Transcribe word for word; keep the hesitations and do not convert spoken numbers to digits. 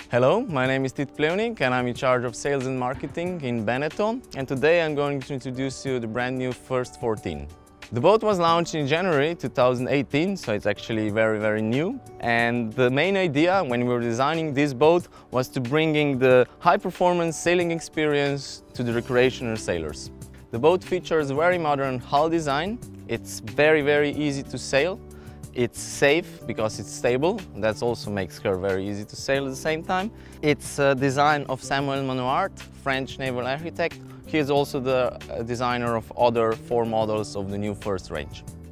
Hello, my name is Tit Plevnik and I'm in charge of sales and marketing in Beneteau, and today I'm going to introduce you the brand new First fourteen. The boat was launched in January two thousand eighteen, so it's actually very very new, and the main idea when we were designing this boat was to bringing the high performance sailing experience to the recreational sailors. The boat features a very modern hull design. It's very very easy to sail. It's safe because it's stable. That also makes her very easy to sail at the same time. It's a design of Samuel Manoart, French naval architect. He is also the designer of other four models of the new First range.